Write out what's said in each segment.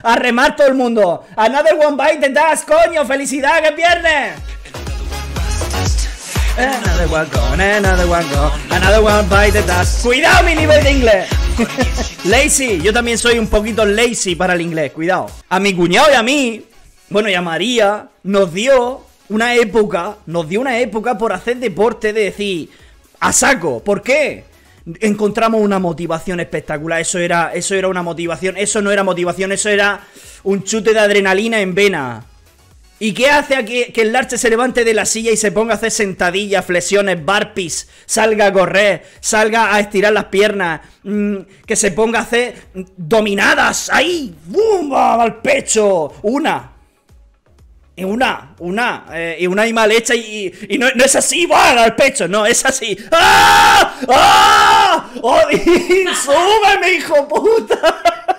A remar todo el mundo. Another one bite the dust, coño. Felicidad, que es viernes. Another one gone, another one gone, another one bite the dust. Cuidado mi nivel de inglés. Lazy, yo también soy un poquito lazy para el inglés, cuidado. A mi cuñado y a mí, bueno, y a María, nos dio una época por hacer deporte, de decir, a saco. ¿Por qué? Encontramos una motivación espectacular. Eso era una motivación. Eso no era motivación, eso era un chute de adrenalina en vena. ¿Y qué hace aquí que el Larche se levante de la silla y se ponga a hacer sentadillas, flexiones, burpees, salga a correr, salga a estirar las piernas, que se ponga a hacer dominadas ahí, ¡bum! Al pecho, y una y mal hecha y no es así, ¡buah! Al pecho, no, es así. ¡Ah! ¡Ah! ¡Odín! ¡Súbeme, hijo puta!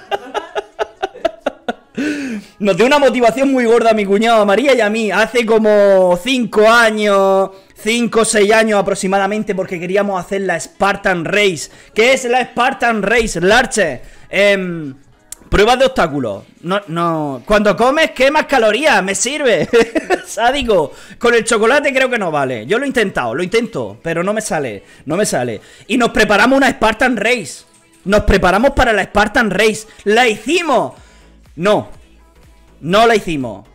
Nos dio una motivación muy gorda a mi cuñado, a María y a mí, hace como 5 años, 5 o 6 años aproximadamente, porque queríamos hacer la Spartan Race. ¿Qué es la Spartan Race, Larche? Pruebas de obstáculos. No. Cuando comes, quemas calorías, me sirve. Sádico. Con el chocolate creo que no vale. Yo lo intento, pero no me sale. Y nos preparamos una Spartan Race. Nos preparamos para la Spartan Race. ¡La hicimos! No la hicimos.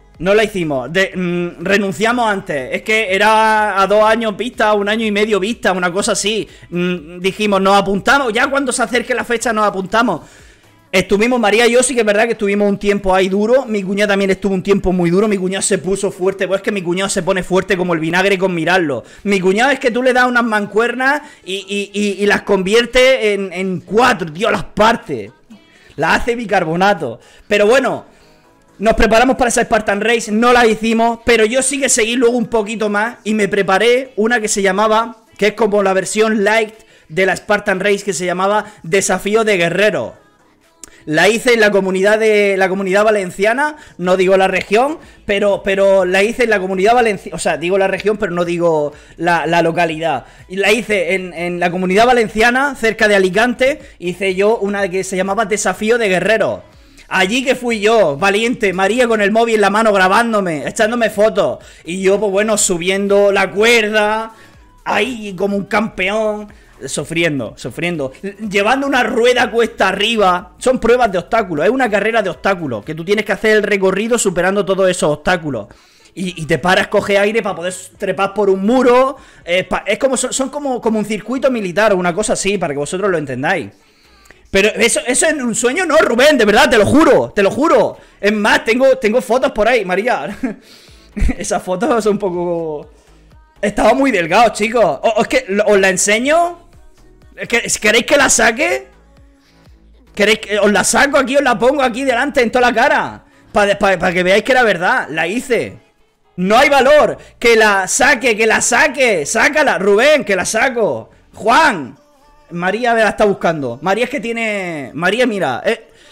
Renunciamos antes. Es que era a 2 años vista, 1 año y medio vista, una cosa así. Dijimos, nos apuntamos. Ya cuando se acerque la fecha nos apuntamos. Estuvimos, María y yo sí que es verdad que estuvimos un tiempo ahí duro. Mi cuñado también estuvo un tiempo muy duro. Mi cuñado se puso fuerte. Pues es que mi cuñado se pone fuerte como el vinagre con mirarlo. Mi cuñado es que tú le das unas mancuernas y las convierte en 4. Tío, las partes. La hace bicarbonato. Pero bueno, nos preparamos para esa Spartan Race. No la hicimos, pero yo sí que seguí luego un poquito más y me preparé una que se llamaba, que es como la versión light de la Spartan Race, que se llamaba Desafío de Guerrero. La hice en la comunidad valenciana, no digo la región, pero la hice en la comunidad valenciana, o sea, digo la región, pero no digo la localidad. Y la hice en la comunidad valenciana, cerca de Alicante, hice yo una que se llamaba Desafío de Guerrero. Allí que fui yo, valiente, María con el móvil en la mano grabándome, echándome fotos. Y yo, pues bueno, subiendo la cuerda, ahí como un campeón. Sufriendo, llevando una rueda cuesta arriba. Son pruebas de obstáculos, es una carrera de obstáculos, que tú tienes que hacer el recorrido superando todos esos obstáculos. Y te paras, coge aire para poder trepar por un muro. Es como, son como un circuito militar o una cosa así, para que vosotros lo entendáis. Pero eso es un sueño, no, Rubén, de verdad, te lo juro. Es más, tengo fotos por ahí, María. Esas fotos son un poco... Estaba muy delgado, chicos. Es que os la enseño. ¿Queréis que la saque? ¿Queréis que os la saco aquí? Os la pongo aquí delante en toda la cara. Para que veáis que era verdad. La hice. No hay valor. Que la saque. Sácala, Rubén, que la saco. Juan. María la está buscando. María es que tiene... María, mira.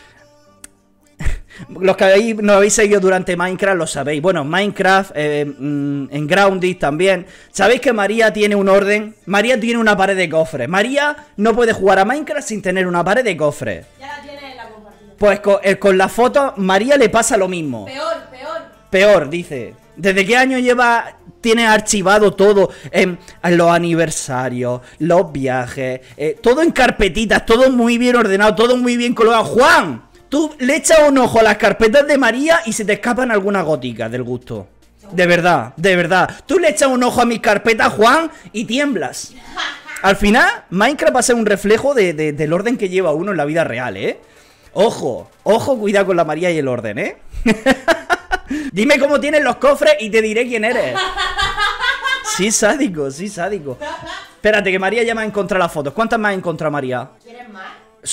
Los que nos habéis seguido durante Minecraft lo sabéis. Bueno, Minecraft, en Grounded también. ¿Sabéis que María tiene un orden? María tiene una pared de cofres. María no puede jugar a Minecraft sin tener una pared de cofres. Ya la tiene en la compartida. Pues con la foto, María le pasa lo mismo. Peor, dice. ¿Desde qué año tiene archivado todo? Los aniversarios, los viajes, todo en carpetitas, todo muy bien ordenado, todo muy bien colocado. ¡Juan! Tú le echas un ojo a las carpetas de María y se te escapan algunas góticas del gusto. De verdad. Tú le echas un ojo a mis carpetas, Juan, y tiemblas. Al final, Minecraft va a ser un reflejo del orden que lleva uno en la vida real, ¿eh? Ojo, cuidado con la María y el orden, ¿eh? Dime cómo tienes los cofres y te diré quién eres. Sí, sádico. Espérate, que María ya me ha encontrado las fotos. ¿Cuántas me ha encontrado María? ¿Quieres más?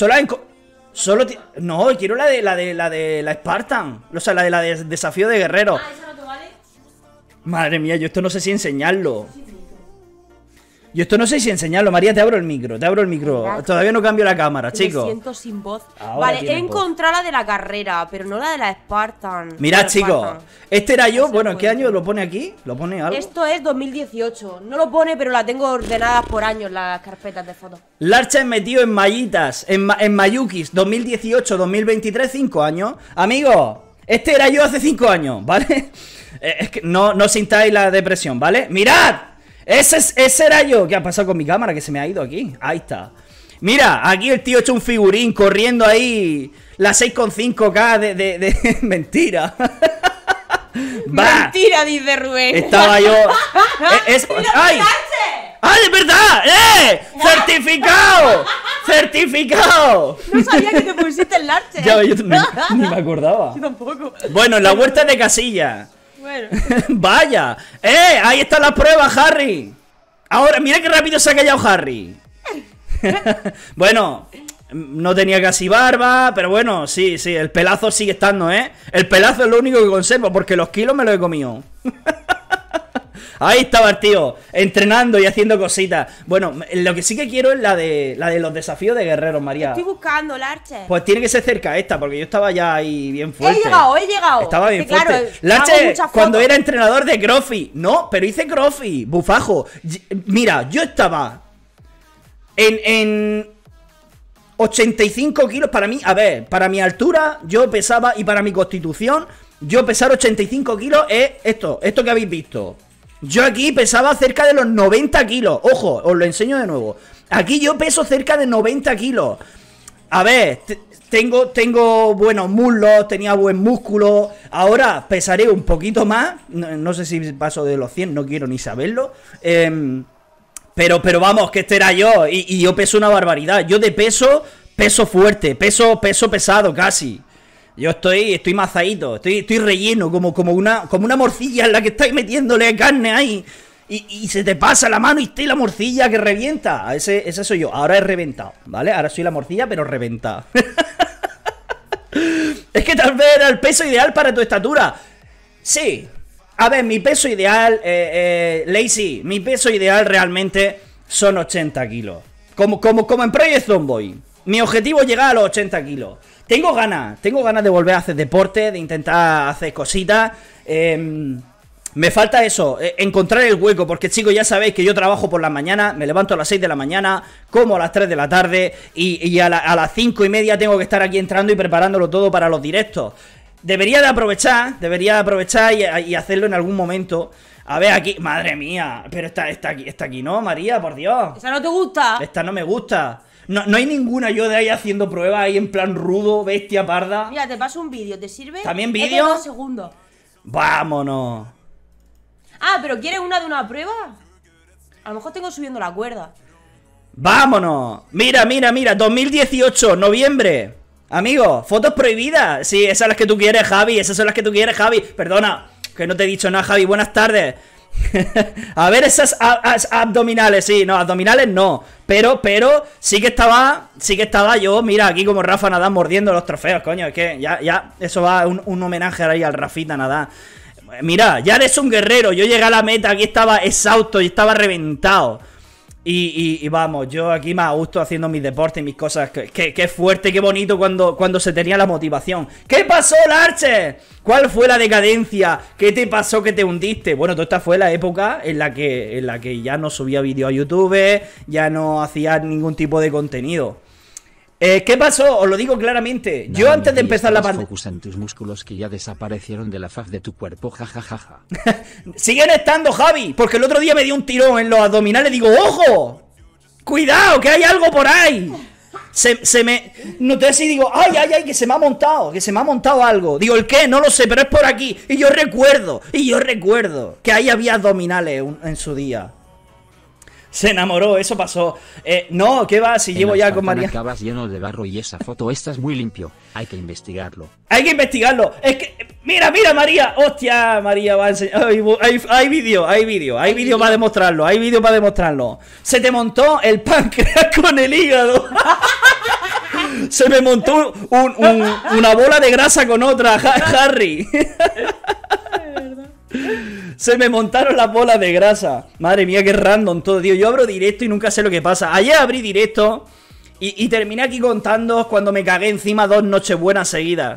No, quiero la de la Spartan. O sea, la de Desafío de Guerrero. ¿Esa no te vale? Madre mía, yo esto no sé si enseñarlo. Yo esto no sé si enseñarlo. María, te abro el micro, te abro el micro. Mira, Todavía no cambio la cámara, chicos. Me siento sin voz. Ahora Vale, he tienes voz. encontrado la de la carrera, pero no la de la Spartan. Mirad, La chicos, Spartan. este era yo. No Bueno, se ¿en qué puede. año lo pone aquí? ¿Lo pone algo? Esto es 2018. No lo pone, pero la tengo ordenadas por años las carpetas de fotos. Larcha metido en mallitas, en Mayukis, 2018, 2023, 5 años. Amigos, este era yo hace 5 años, ¿vale? Es que no sintáis la depresión, ¿vale? ¡Mirad! Ese era yo. ¿Qué ha pasado con mi cámara? Que se me ha ido aquí. Ahí está. Mira, aquí el tío hecho un figurín corriendo ahí la 6,5K de... Mentira. Va. Mentira, dice Rubén. Estaba yo... ¡Ay! ¡Ah, de verdad! ¡Certificado! ¡Certificado! No sabía que te pusiste el Larche. Ya, yo ni me acordaba. Yo tampoco. Bueno, en la huerta de Casilla. Bueno. ¡Vaya! Ahí está la prueba, Harry. Ahora, mira qué rápido se ha callado Harry. Bueno, no tenía casi barba, pero bueno, sí, el pelazo sigue estando, ¿eh? El pelazo es lo único que conservo, porque los kilos me los he comido. Ahí estaba el tío, entrenando y haciendo cositas. Bueno, lo que sí que quiero es la de los desafíos de guerreros, María. Estoy buscando, Larche. Pues tiene que ser cerca esta, porque yo estaba ya ahí bien fuerte. He llegado. Estaba bien Es que, claro, fuerte. hago Larche, muchas cuando fotos. era entrenador de CrossFit. No, pero hice CrossFit, bufajo. Mira, yo estaba en 85 kilos. Para mí, a ver, para mi altura yo pesaba, y para mi constitución, yo pesar 85 kilos es esto que habéis visto. Yo aquí pesaba cerca de los 90 kilos. Ojo, os lo enseño de nuevo. Aquí yo peso cerca de 90 kilos. A ver, tengo buenos muslos, tenía buen músculo. Ahora pesaré un poquito más. No sé si paso de los 100, no quiero ni saberlo. Pero vamos, que este era yo. Y yo peso una barbaridad. Yo de peso fuerte, peso pesado casi. Yo estoy mazadito, estoy relleno, como una morcilla en la que estáis metiéndole carne ahí. Y se te pasa la mano y está la morcilla que revienta. Ese soy yo. Ahora he reventado, ¿vale? Ahora soy la morcilla, pero reventada. Es que tal vez era el peso ideal para tu estatura. Sí. A ver, mi peso ideal, Lazy, mi peso ideal realmente son 80 kilos. Como en Project Zomboid. Mi objetivo es llegar a los 80 kilos. Tengo ganas de volver a hacer deporte, de intentar hacer cositas. Me falta eso, encontrar el hueco, porque chicos, ya sabéis que yo trabajo por las mañanas, me levanto a las 6 de la mañana, como a las 3 de la tarde, y a las 5:30 tengo que estar aquí entrando y preparándolo todo para los directos. Debería de aprovechar y hacerlo en algún momento. A ver, aquí, madre mía, pero está aquí, ¿no, María? Por Dios. ¿Esa no te gusta? Esta no me gusta. No hay ninguna yo de ahí haciendo pruebas ahí en plan rudo, bestia parda. Mira, te paso un vídeo, ¿te sirve? ¿También Es de vídeo? 2 segundos. Vámonos. Ah, ¿pero quieres una de una prueba? A lo mejor tengo subiendo la cuerda. ¡Vámonos! Mira, 2018, noviembre. Amigos, fotos prohibidas. Sí, esas son las que tú quieres, Javi. Perdona, que no te he dicho nada, Javi. Buenas tardes. A ver esas abdominales, sí, no, abdominales no. Pero sí que estaba yo, mira, aquí como Rafa Nadal mordiendo los trofeos, coño. Es que ya, eso va un homenaje ahí al Rafita Nadal. Mira, ya eres un guerrero. Yo llegué a la meta, aquí estaba exhausto y estaba reventado. Y vamos, yo aquí más a gusto haciendo mis deportes y mis cosas. Qué fuerte, qué bonito cuando se tenía la motivación. ¿Qué pasó, Larche? ¿Cuál fue la decadencia? ¿Qué te pasó que te hundiste? Bueno, toda esta fue la época en la que ya no subía vídeos a YouTube, ya no hacía ningún tipo de contenido. ¿Qué pasó? Os lo digo claramente. Yo antes de empezar la pandemia... Focus en tus músculos que ya desaparecieron de la faz de tu cuerpo, jajajaja. Siguen estando, Javi, porque el otro día me dio un tirón en los abdominales. Digo, ¡ojo! ¡Cuidado, que hay algo por ahí! Se me... Noté así, digo, ¡ay, que se me ha montado algo! Digo, ¿el qué? No lo sé, pero es por aquí. Y yo recuerdo que ahí había abdominales en su día. Se enamoró, eso pasó. No, ¿qué va? Si llevo ya con María. Acabas lleno de barro y esa foto estás muy limpio. Hay que investigarlo. Hay que investigarlo. Es que, mira, María. Hostia, María va a enseñar. Hay vídeo para demostrarlo. Se te montó el páncreas con el hígado. Se me montó una bola de grasa con otra, Harry. Se me montaron las bolas de grasa. Madre mía, qué random todo, tío. Yo abro directo y nunca sé lo que pasa. Ayer abrí directo y terminé aquí contando cuando me cagué encima 2 nochebuenas seguidas.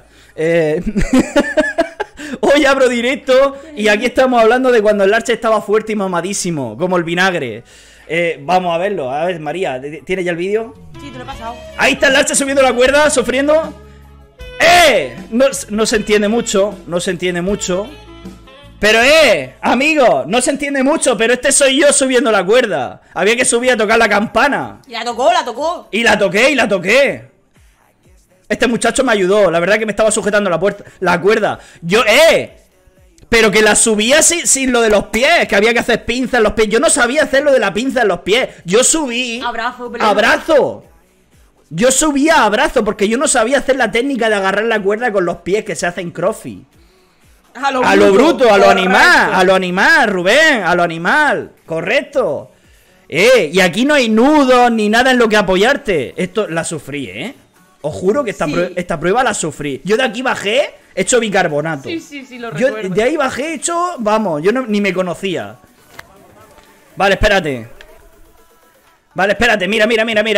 Hoy abro directo y aquí estamos hablando de cuando el Larche estaba fuerte y mamadísimo, como el vinagre. Vamos a verlo. A ver, María, ¿tienes ya el vídeo? Sí, te lo he pasado. Ahí está el Larche subiendo la cuerda, sufriendo. No se entiende mucho, no se entiende mucho. Pero amigo, no se entiende mucho, pero este soy yo subiendo la cuerda. Había que subir a tocar la campana. Y la tocó, la tocó. Y la toqué. Este muchacho me ayudó, la verdad que me estaba sujetando la cuerda. Yo, pero que la subía sin lo de los pies, que había que hacer pinza en los pies. Yo no sabía hacer lo de la pinza en los pies. Yo subí abrazo. Yo subía abrazo porque yo no sabía hacer la técnica de agarrar la cuerda con los pies que se hace en crossfit. A lo bruto, a lo animal, Rubén, a lo animal, correcto. Y aquí no hay nudos ni nada en lo que apoyarte. Esto la sufrí, Os juro que esta prueba la sufrí. Yo de aquí bajé, hecho bicarbonato. Sí, lo yo recuerdo. de ahí bajé hecho, vamos, yo ni me conocía. Vale, espérate. Mira.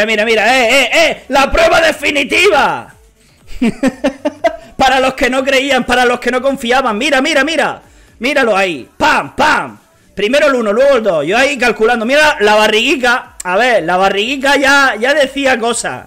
La prueba definitiva. Para los que no creían, para los que no confiaban. Mira. Míralo ahí. ¡Pam! Primero el 1, luego el 2. Yo ahí calculando. Mira la barriguica. A ver, la barriguica ya decía cosas.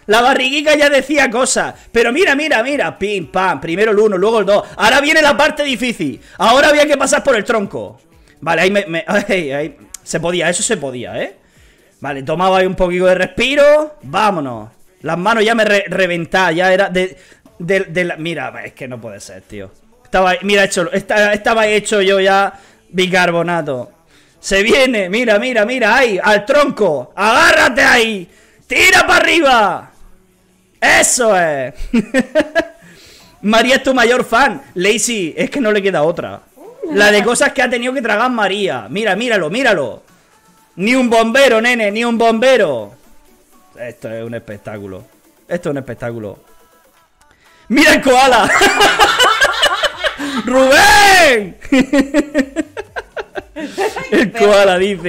Pero mira. Pim, pam. Primero el 1, luego el 2. Ahora viene la parte difícil. Ahora había que pasar por el tronco. Vale, ahí se podía, eso se podía, Vale, tomaba ahí un poquito de respiro. Vámonos. Las manos ya me reventaban. Ya era mira, es que no puede ser, tío. Estaba hecho yo ya bicarbonato. Se viene, mira, ahí, al tronco. Agárrate ahí. Tira para arriba. Eso es. María es tu mayor fan. Lacey, es que no le queda otra. La de cosas que ha tenido que tragar María. Míralo. Ni un bombero, nene, ni un bombero. Esto es un espectáculo. ¡Mira el koala! ¡Rubén! El koala dice.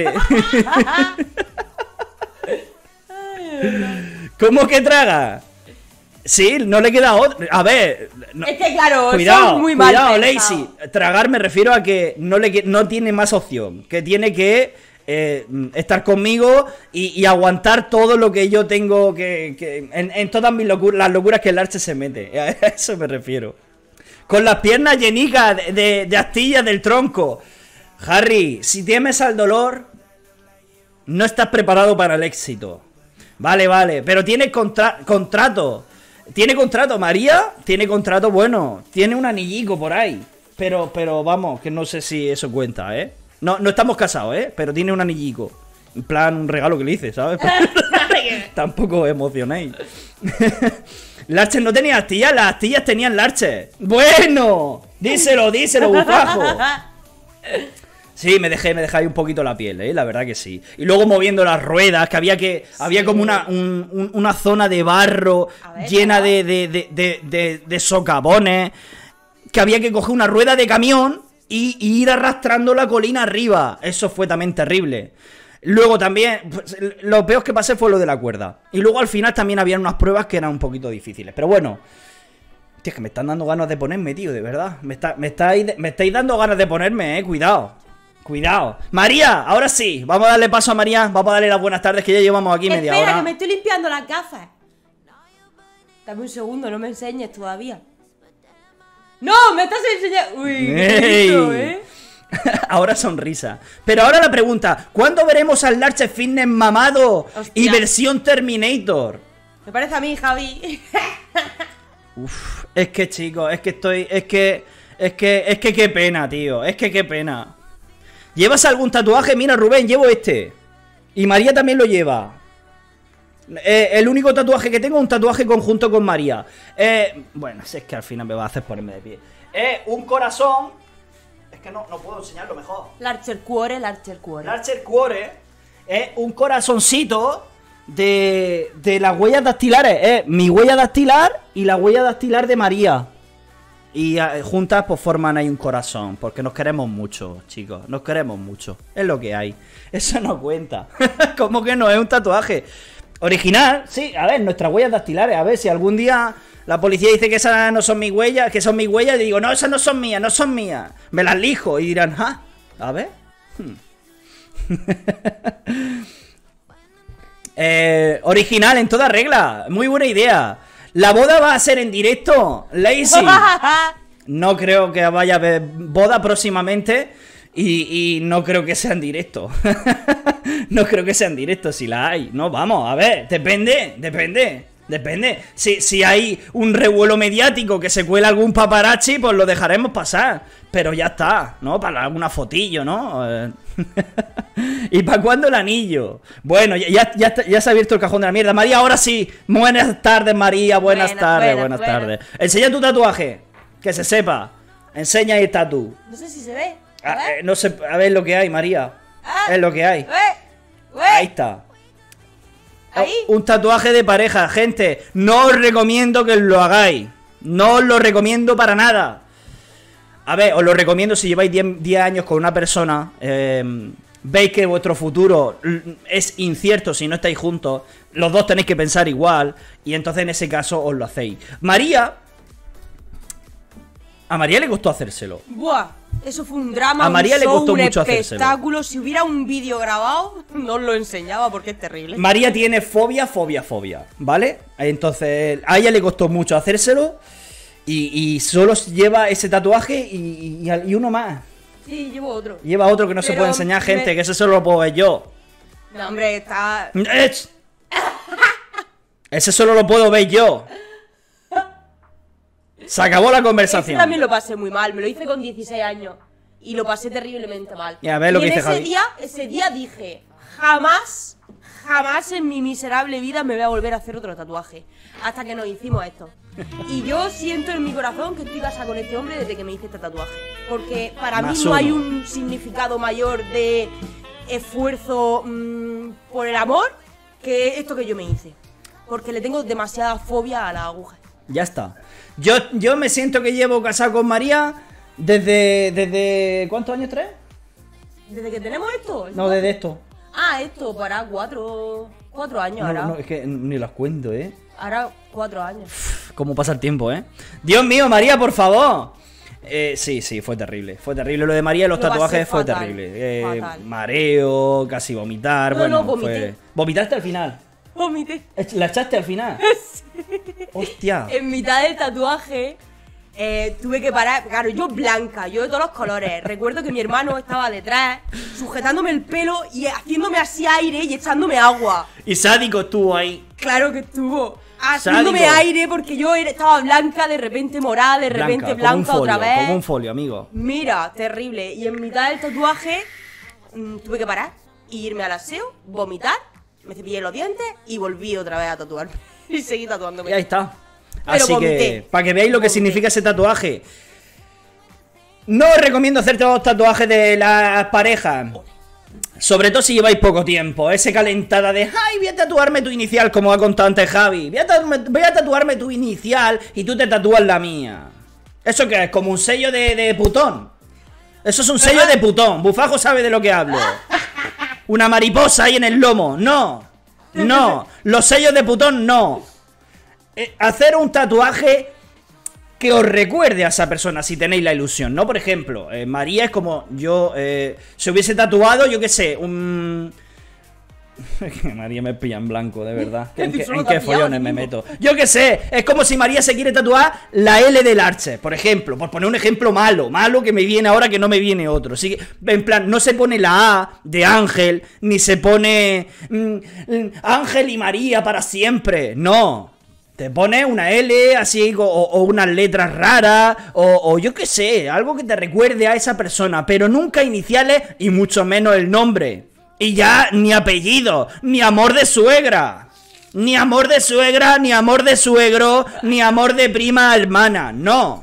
¿Cómo que traga? Sí, no le queda otra. A ver. Es que claro, cuidado, son muy mal cuidado, pensado. Lacey. Tragar me refiero a que no tiene más opción. Que tiene que estar conmigo y aguantar todo lo que yo tengo en todas las locuras que el Arche se mete. A eso me refiero. Con las piernas llenicas de astillas del tronco. Harry, si temes al dolor, no estás preparado para el éxito. Vale, pero tiene contrato. Tiene contrato, María. Tiene contrato bueno. Tiene un anillico por ahí. Pero vamos, que no sé si eso cuenta, No estamos casados, pero tiene un anillico. En plan, un regalo que le hice, ¿sabes? Tampoco os emocionéis. Larches no tenía astillas, las astillas tenían Larches. Bueno, díselo, bufajo. Sí, me dejé ahí un poquito la piel, la verdad que sí. Y luego moviendo las ruedas, que había como una zona de barro llena de socavones, que había que coger una rueda de camión y ir arrastrando la colina arriba. Eso fue también terrible. Luego también, pues, lo peor que pasé fue lo de la cuerda. Y luego al final también habían unas pruebas que eran un poquito difíciles. Pero bueno, tío, es que me están dando ganas de ponerme, tío, de verdad. Me estáis dando ganas de ponerme, Cuidado. María, ahora sí, vamos a darle paso a María. Vamos a darle las buenas tardes, que ya llevamos aquí media hora. Espera, que me estoy limpiando las gafas. Dame un segundo, no me enseñes todavía. ¡No! ¡Me estás enseñando! ¡Uy! ¡Ey! Ahora sonrisa. Pero ahora la pregunta: ¿cuándo veremos al Larche Fitness mamado? Hostia. Y versión Terminator? Me parece a mí, Javi. Uf, es que chicos, es que qué pena, tío. Es que qué pena. ¿Llevas algún tatuaje? Mira, Rubén, llevo este. Y María también lo lleva. El único tatuaje que tengo es un tatuaje conjunto con María. Bueno, si es que al final me va a hacer ponerme de pie. Un corazón. Es que no puedo enseñarlo mejor. Larcher Cuore. Larcher Cuore es un corazoncito de las huellas dactilares. Mi huella dactilar y la huella dactilar de María. Y juntas pues forman ahí un corazón, porque nos queremos mucho, chicos, nos queremos mucho, es lo que hay. Eso no cuenta. ¿Cómo que no? Es un tatuaje original, sí, a ver, nuestras huellas dactilares, a ver si algún día la policía dice que esas no son mis huellas, que son mis huellas, y digo, no, esas no son mías, no son mías, me las lijo, y dirán, ah, a ver. Original en toda regla, muy buena idea. ¿La boda va a ser en directo, Lazy? No creo que vaya a haber boda próximamente y no creo que sea en directo. No creo que sea en directo si la hay. No, vamos, a ver, depende. Si hay un revuelo mediático que se cuela algún paparazzi, pues lo dejaremos pasar. Pero ya está, ¿no? Para alguna fotillo, ¿no? ¿Y para cuándo el anillo? Bueno, ya se ha abierto el cajón de la mierda. María, ahora sí. Buenas tardes, María. Buenas tardes. Enseña tu tatuaje. Que se sepa. Enseña ahí el tatu. No sé si se ve. No sé, a ver lo que hay, María. Es lo que hay. Ahí está. ¿Ahí? Un tatuaje de pareja, gente. No os recomiendo que lo hagáis. No os lo recomiendo para nada. A ver, os lo recomiendo si lleváis 10 años con una persona. Veis que vuestro futuro es incierto si no estáis juntos. Los dos tenéis que pensar igual. Y entonces en ese caso os lo hacéis. A María le costó hacérselo. Buah, eso fue un drama. A María un le costó show, mucho un hacérselo. espectáculo. Si hubiera un vídeo grabado, no os lo enseñaba porque es terrible. María tiene fobia, ¿vale? Entonces a ella le costó mucho hacérselo. Y solo lleva ese tatuaje y uno más. Sí, llevo otro. Lleva otro que no se puede enseñar, gente, que ese solo lo puedo ver yo. No, hombre, está... Ese solo lo puedo ver yo. Se acabó la conversación. Ese también lo pasé muy mal, me lo hice con 16 años. Y lo pasé terriblemente mal. Y a ver lo que dice Javi. Ese día dije, jamás en mi miserable vida me voy a volver a hacer otro tatuaje. Hasta que nos hicimos esto. Y yo siento en mi corazón que estoy casada con este hombre desde que me hice este tatuaje. Porque para mí no hay un significado mayor de esfuerzo por el amor que esto que yo me hice. Porque le tengo demasiada fobia a la aguja. Ya está. Yo me siento que llevo casado con María desde ¿cuántos años? ¿3? ¿Desde que tenemos esto? No, desde esto. Ah, esto para 4 años ahora. No, es que ni las cuento, ¿eh? Ahora 4 años. Cómo pasa el tiempo, ¿eh? Dios mío, María, por favor. Sí, fue terrible. Fue terrible lo de María y los tatuajes, fue terrible. Mareo, casi vomitar. No, vomité. ¿Vomitaste al final? Vomité. ¿La echaste al final? Sí. Hostia. En mitad del tatuaje tuve que parar. Claro, yo blanca, yo de todos los colores. Recuerdo que mi hermano estaba detrás, sujetándome el pelo y haciéndome así aire y echándome agua. Y sádico estuvo ahí. Claro que estuvo. Haciéndome aire porque yo estaba blanca, de repente morada, de repente blanca otra vez. Como un folio, amigo. Mira, terrible. Y en mitad del tatuaje tuve que parar y irme al aseo, vomitar, me cepillé los dientes y volví otra vez a tatuarme. Y seguí tatuándome. Y ahí está. Pero así vomité. Que, para que veáis lo que significa ese tatuaje. No os recomiendo hacerte los tatuajes de las parejas. Sobre todo si lleváis poco tiempo. Ese calentada de, ay, voy a tatuarme tu inicial, como ha contado antes Javi. Voy a tatuarme tu inicial y tú te tatúas la mía. ¿Eso qué es? Como un sello de putón. Eso es un sello de putón. Bufajo sabe de lo que hablo. Una mariposa ahí en el lomo. No. Los sellos de putón no. Hacer un tatuaje que os recuerde a esa persona si tenéis la ilusión, ¿no? Por ejemplo, María es como yo se hubiese tatuado, yo qué sé, un... María me pilla en blanco, de verdad. ¿En qué follones me meto? Yo qué sé, es como si María se quiere tatuar la L del Archer, por ejemplo, por poner un ejemplo malo que me viene ahora que no me viene otro. Así que, en plan, no se pone la A de Ángel, ni se pone Ángel y María para siempre, no. Te pones una L así o unas letras raras o yo qué sé, algo que te recuerde a esa persona, pero nunca iniciales y mucho menos el nombre. Y ya ni apellido, ni amor de suegra. Ni amor de suegra, ni amor de suegro, ni amor de prima hermana, no.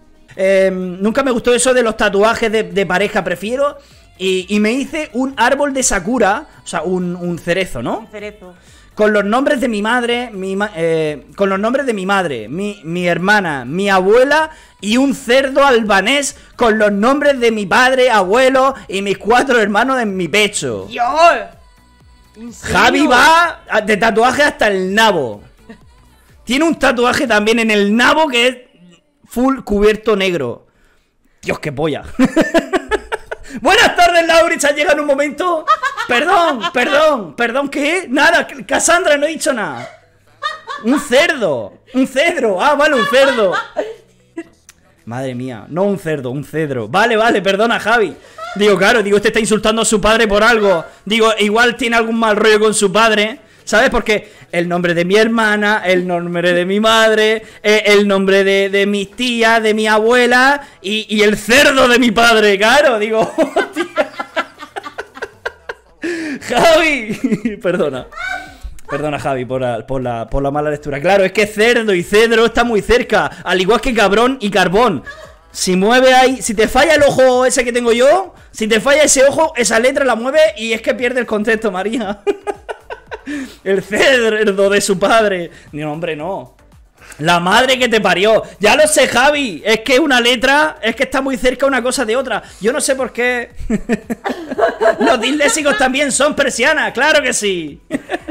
Nunca me gustó eso de los tatuajes de pareja, prefiero. Y me hice un árbol de sakura, o sea, un cerezo, ¿no? Un cerezo. con los nombres de mi madre, con los nombres de mi madre, mi hermana, mi abuela y un cerdo albanés con los nombres de mi padre, abuelo y mis 4 hermanos en mi pecho. ¡Dios! ¿En serio? Javi va de tatuaje hasta el nabo. Tiene un tatuaje también en el nabo que es full cubierto negro. Dios, qué polla. Buenas tardes, Laurich. Ha llegado en un momento. Perdón, ¿qué? Nada, Cassandra, no he dicho nada. Un cerdo. Un cedro. Ah, vale, un cerdo. Madre mía, no un cerdo, un cedro. Vale, perdona, Javi. Digo, claro, este está insultando a su padre por algo. Digo, igual tiene algún mal rollo con su padre, ¿sabes? Porque el nombre de mi hermana, el nombre de mi madre, el nombre de mis tías, de mi abuela y el cerdo de mi padre, claro. Digo, hostia. Javi, perdona, Javi, por la mala lectura. Claro, es que cerdo y cedro está muy cerca, al igual que cabrón y carbón. Si mueve ahí, si te falla el ojo ese que tengo yo, si te falla ese ojo, esa letra la mueve y es que pierde el contexto, María. El cerdo de su padre. No, hombre, no. La madre que te parió. Ya lo sé, Javi. Es que una letra, es que está muy cerca una cosa de otra. Yo no sé por qué. Los disléxicos también son persianas, claro que sí.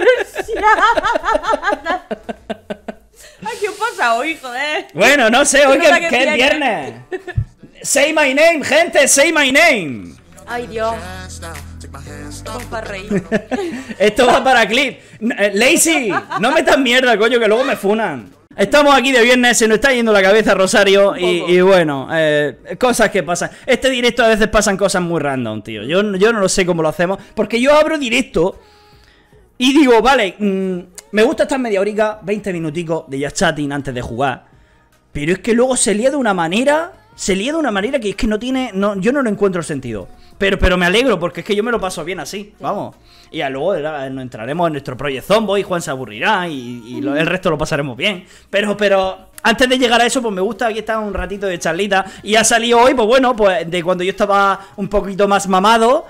Ay, ¿qué os pasa hoy, joder? Bueno, no sé, hoy No, que es viernes. Say my name, gente, say my name. Ay, Dios. Vamos para reír. Esto va para clip. Lazy, no metas mierda, coño, que luego me funan. Estamos aquí de viernes, se nos está yendo la cabeza, Rosario. Y bueno, cosas que pasan. Este directo a veces pasan cosas muy random, tío. Yo no lo sé cómo lo hacemos. Porque yo abro directo y digo, vale, me gusta estar media horica, 20 minuticos de just chatting antes de jugar. Pero es que luego se lía de una manera. Que es que no tiene. Yo no lo encuentro sentido. Pero me alegro porque es que yo me lo paso bien así. Vamos. Y ya luego nos entraremos en nuestro Project Zomboid. Juan se aburrirá y el resto lo pasaremos bien. Pero antes de llegar a eso, pues me gusta aquí estar un ratito de charlita. Y ha salido hoy, pues bueno, pues de cuando yo estaba un poquito más mamado.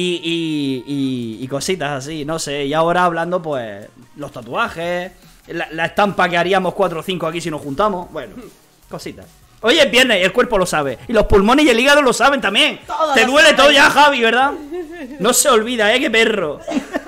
Y cositas así, no sé. Y ahora hablando, pues, los tatuajes. La estampa que haríamos 4 o 5 aquí si nos juntamos. Bueno, cositas. Oye, es viernes y el cuerpo lo sabe. Y los pulmones y el hígado lo saben también. Todo te lo duele sabe. todo ya, Javi, ¿verdad? No se olvida, qué perro.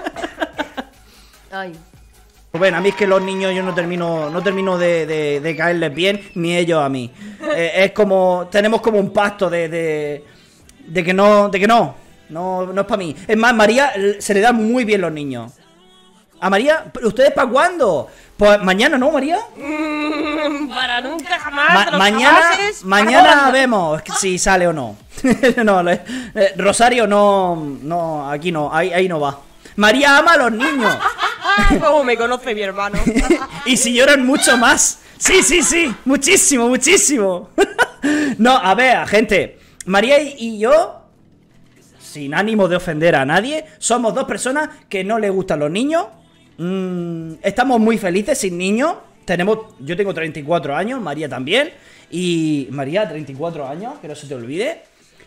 Ay. Bueno, a mí es que los niños yo no termino de caerles bien, ni ellos a mí. Es como, tenemos como un pacto de que no es para mí. Es más, María se le da muy bien los niños. ¿A María? ¿Ustedes para cuándo? Pues mañana, ¿no, María? Para nunca jamás. Mañana vemos si sale o no. No, Rosario no, aquí no, ahí no va. María ama a los niños. ¿Cómo me conoce mi hermano? Y si lloran mucho más. Sí, muchísimo. No, a ver, gente, María y yo, sin ánimo de ofender a nadie, somos 2 personas que no les gustan los niños. Estamos muy felices sin niños. Yo tengo 34 años, María también. Y María, 34 años, que no se te olvide.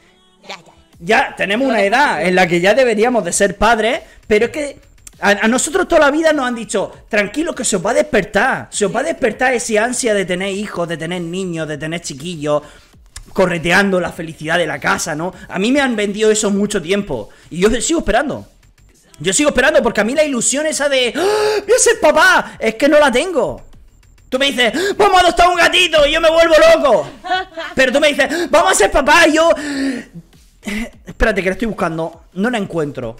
Ya tenemos una edad en la que ya deberíamos de ser padres. Pero es que a nosotros toda la vida nos han dicho, tranquilo, que se os va a despertar. Se os va a despertar ese ansia de tener hijos, de tener niños, de tener chiquillos, correteando la felicidad de la casa, ¿no? A mí me han vendido eso mucho tiempo. Y yo sigo esperando. Porque a mí la ilusión esa de ¡oh, voy a ser papá! Es que no la tengo. Tú me dices, vamos a adoptar un gatito y yo me vuelvo loco. Pero tú me dices, vamos a ser papá y yo... Espérate, que la estoy buscando. No la encuentro.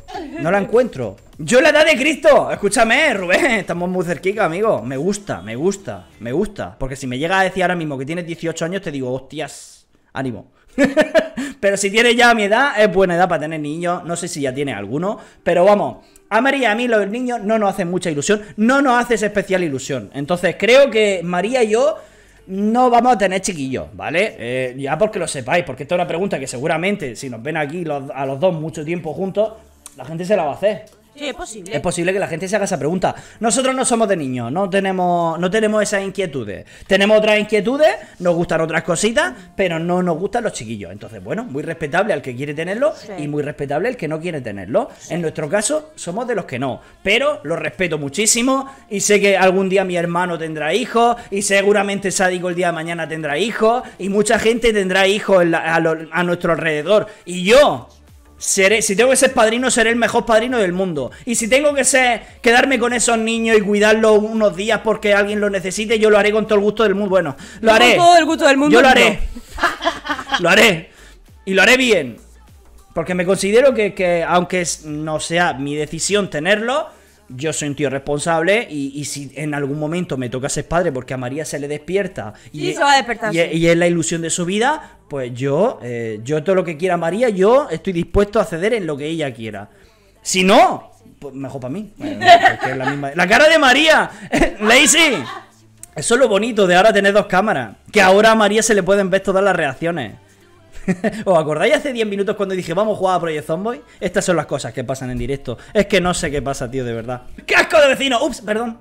Yo la edad de Cristo. Escúchame, Rubén, estamos muy cerquita, amigo. Me gusta. Porque si me llegas a decir ahora mismo que tienes 18 años, te digo, hostias, ánimo. Pero si tienes ya mi edad, es buena edad para tener niños. No sé si ya tienes alguno, pero vamos, a María y a mí los niños no nos hacen mucha ilusión. No nos hace esa especial ilusión. Entonces creo que María y yo no vamos a tener chiquillos, ¿vale? Ya porque lo sepáis, porque esta es una pregunta que seguramente si nos ven aquí a los 2 mucho tiempo juntos, la gente se la va a hacer. Sí, es posible. Es posible que la gente se haga esa pregunta. Nosotros no somos de niños, no tenemos esas inquietudes. Tenemos otras inquietudes, nos gustan otras cositas, pero no nos gustan los chiquillos. Entonces, bueno, muy respetable al que quiere tenerlo y muy respetable al que no quiere tenerlo. En nuestro caso, somos de los que no. Pero lo respeto muchísimo y sé que algún día mi hermano tendrá hijos y seguramente Sádico el día de mañana tendrá hijos y mucha gente tendrá hijos a nuestro alrededor. Y yo... si tengo que ser padrino, seré el mejor padrino del mundo. Y si tengo que quedarme con esos niños y cuidarlos unos días porque alguien los necesite, yo lo haré con todo el gusto del mundo. Bueno, lo haré. Con todo el gusto del mundo. Yo lo haré. Lo haré. Y lo haré bien. Porque me considero que aunque no sea mi decisión tenerlo, yo soy un tío responsable y si en algún momento me toca ser padre porque a María se le despierta se va a despertar, y es la ilusión de su vida, pues yo todo lo que quiera María, yo estoy dispuesto a ceder en lo que ella quiera. Si no, pues mejor para mí. Bueno, porque es la cara de María, Lazy. Eso es lo bonito de ahora tener dos cámaras, que ahora a María se le pueden ver todas las reacciones. ¿Os acordáis hace 10 minutos cuando dije vamos a jugar a Project Zomboid? Estas son las cosas que pasan en directo. Es que no sé qué pasa, tío, de verdad. ¡Qué asco de vecino! ¡Ups! Perdón.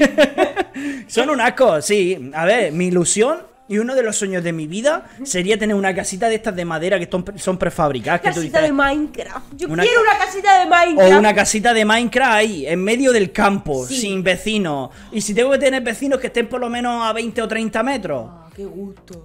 Son un asco, sí. A ver, mi ilusión y uno de los sueños de mi vida sería tener una casita de estas de madera que son prefabricadas. Casita que tú dices, de Minecraft. Yo quiero una casita de Minecraft. o una casita de Minecraft ahí, en medio del campo, Sí. sin vecinos. Y si tengo que tener vecinos que estén por lo menos a 20 o 30 metros. Qué gusto.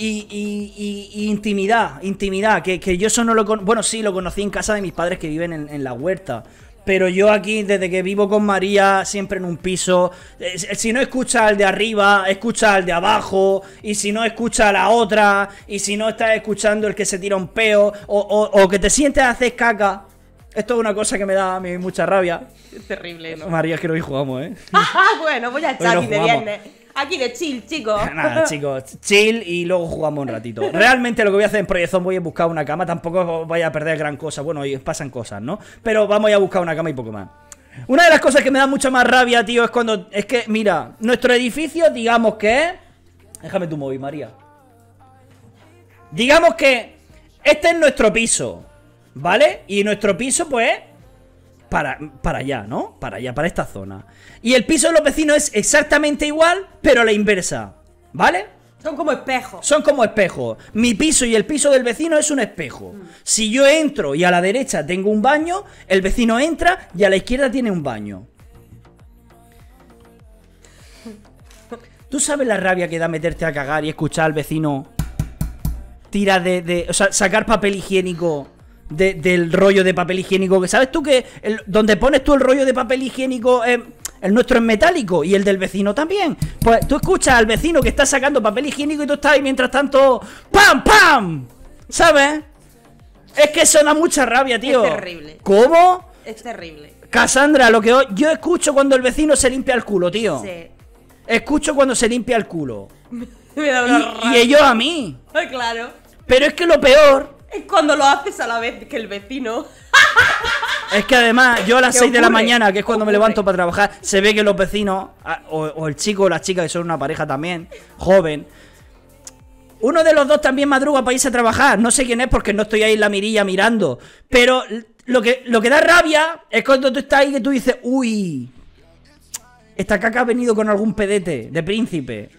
Y intimidad, que yo eso no lo bueno, sí, lo conocí en casa de mis padres que viven en la huerta. Pero yo aquí, desde que vivo con María, siempre en un piso, si no escucha al de arriba, escucha al de abajo, y si no escucha a la otra, y si no estás escuchando el que se tira un peo, o que te sientes a hacer caca. Esto es una cosa que me da a mí mucha rabia. Es terrible, ¿no? María, es que hoy jugamos, Bueno, voy a Hoy estar no aquí de jugamos. viernes. Aquí de chill, chicos. Nada, chicos, chill y luego jugamos un ratito. Realmente lo que voy a hacer en Project Zomboid es buscar una cama. Tampoco vaya a perder gran cosa. Bueno, y pasan cosas, ¿no? Pero vamos a ir a buscar una cama y poco más. Una de las cosas que me da mucha más rabia, tío, es cuando... Es que, mira, nuestro edificio, digamos que es... Déjame tu móvil, María. Digamos que este es nuestro piso, ¿vale? Y nuestro piso, pues... Para allá, ¿no? Para allá, para esta zona. Y el piso de los vecinos es exactamente igual, pero a la inversa, ¿vale? Son como espejos. Son como espejos. Mi piso y el piso del vecino es un espejo. Si yo entro y a la derecha tengo un baño, el vecino entra y a la izquierda tiene un baño. ¿Tú sabes la rabia que da meterte a cagar y escuchar al vecino tirar o sea, sacar papel higiénico del rollo de papel higiénico? Que sabes tú que donde pones tú el rollo de papel higiénico, el nuestro es metálico y el del vecino también. Pues tú escuchas al vecino que está sacando papel higiénico y tú estás ahí mientras tanto ¡pam, pam! ¿Sabes? Es que eso da mucha rabia, tío. Es terrible. ¿Cómo? Es terrible. Cassandra, lo que yo escucho cuando el vecino se limpia el culo, tío. Sí. Escucho cuando se limpia el culo. Me da una rabia. Y ellos a mí. Ay, claro. Pero es que lo peor Es cuando lo haces a la vez que el vecino. es que además yo a las ¿Qué 6 de la ocurre? mañana, que es cuando me Ocurre. levanto para trabajar, se ve que los vecinos, o el chico o la chica, que son una pareja también, joven, uno de los dos también madruga para irse a trabajar. No sé quién es porque no estoy ahí en la mirilla mirando. Pero lo que da rabia es cuando tú estás ahí que tú dices, uy, esta caca ha venido con algún pedete de príncipe.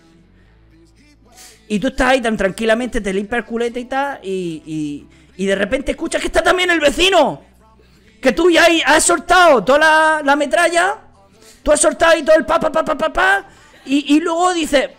Y tú estás ahí tan tranquilamente, te limpias el culete y tal, y de repente escuchas que está también el vecino. Que tú ya ahí has soltado toda la metralla, tú has soltado ahí todo el y luego dices,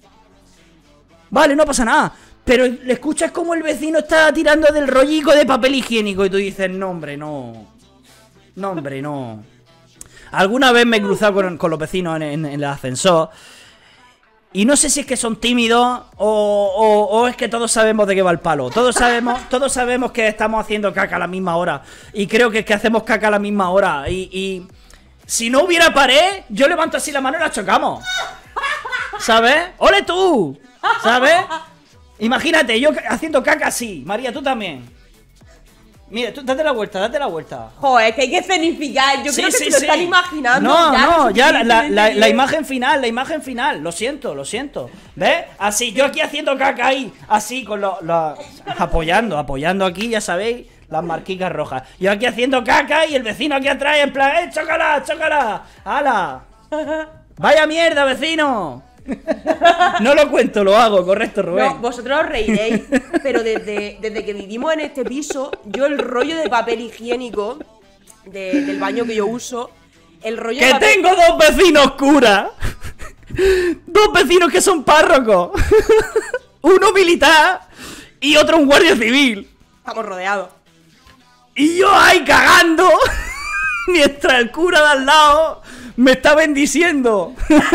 vale, no pasa nada. Pero le escuchas como el vecino está tirando del rollico de papel higiénico y tú dices, no, hombre, no. No, hombre, no. Alguna vez me he cruzado con los vecinos en el ascensor. Y no sé si es que son tímidos o es que todos sabemos de qué va el palo. Todos sabemos que estamos haciendo caca a la misma hora. Y creo que hacemos caca a la misma hora. Y si no hubiera pared, yo levanto así la mano y la chocamos. ¿Sabes? ¡Ole tú! ¿Sabes? Imagínate, yo haciendo caca así. María, tú también. Mira, tú date la vuelta, date la vuelta. Joder, que hay que escenificar. Yo creo que se lo están imaginando. No, ya la suficientemente imagen final, lo siento. ¿Ves? Así, yo aquí haciendo caca ahí, así, con apoyando aquí, ya sabéis, Las marquicas rojas. Yo aquí haciendo caca y el vecino aquí atrás en plan, chócala, chócala. ¡Hala! ¡Vaya mierda, vecino! No lo cuento, lo hago, correcto, Rubén. No, vosotros os reiréis, pero desde que vivimos en este piso, yo el rollo de papel higiénico del baño que yo uso, el rollo ¡Que de papel... tengo dos vecinos curas! Dos vecinos que son párrocos. Uno militar y otro un guardia civil. Estamos rodeados. Y yo ahí cagando mientras el cura de al lado me está bendiciendo.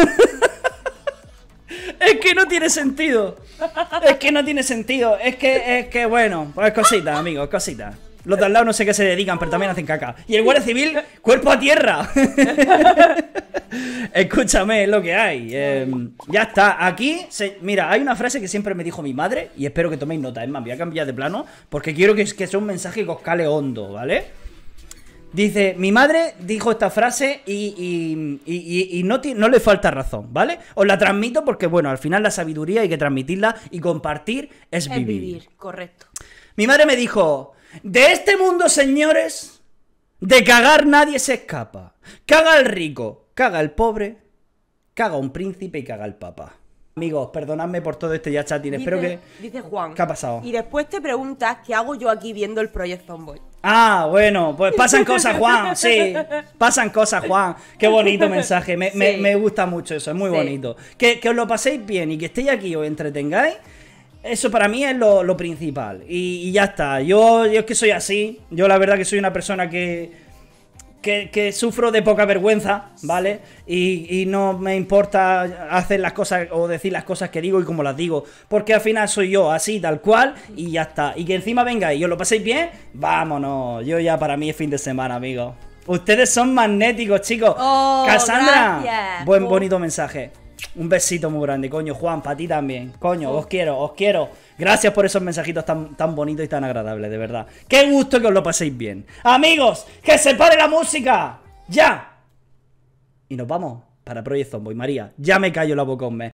Es que no tiene sentido. Es que no tiene sentido. Es que bueno, pues cositas, amigos, cositas. Los de al lado no sé qué se dedican, pero también hacen caca. Y el guardia civil, cuerpo a tierra. Escúchame, es lo que hay. Ya está. Aquí, mira, hay una frase que siempre me dijo mi madre, y espero que toméis nota. Es más, voy a cambiar de plano, porque quiero que sea un mensaje que os cale hondo, ¿vale? Dice, mi madre dijo esta frase y no le falta razón, ¿vale? Os la transmito porque, bueno, al final la sabiduría hay que transmitirla y compartir es vivir. Es vivir, correcto. Mi madre me dijo, de este mundo, señores, de cagar nadie se escapa. Caga el rico, caga el pobre, caga un príncipe y caga el papa. Amigos, perdonadme por todo este ya chatín, espero que... Dice Juan. ¿Qué ha pasado? Y después te preguntas qué hago yo aquí viendo el Project Zomboid. Ah, bueno, pues pasan cosas, Juan, sí. Pasan cosas, Juan. Qué bonito mensaje, me gusta mucho eso, es muy bonito. Que os lo paséis bien y que estéis aquí y os entretengáis. Eso para mí es lo principal. Y ya está. Yo es que soy así. Yo la verdad que soy una persona que sufro de poca vergüenza, ¿vale? Y no me importa hacer las cosas o decir las cosas que digo y como las digo. Porque al final soy yo, así, tal cual, y ya está. Y que encima vengáis y os lo paséis bien, vámonos. Yo ya para mí es fin de semana, amigos. Ustedes son magnéticos, chicos. Oh, Cassandra, gracias. bonito mensaje. Un besito muy grande, coño. Juan, para ti también. Coño, os quiero. Gracias por esos mensajitos tan bonitos y tan agradables, de verdad. Qué gusto que os lo paséis bien. Amigos, que se pare la música. ¡Ya! Y nos vamos para Project Zomboid. María, ya me callo la boca un mes.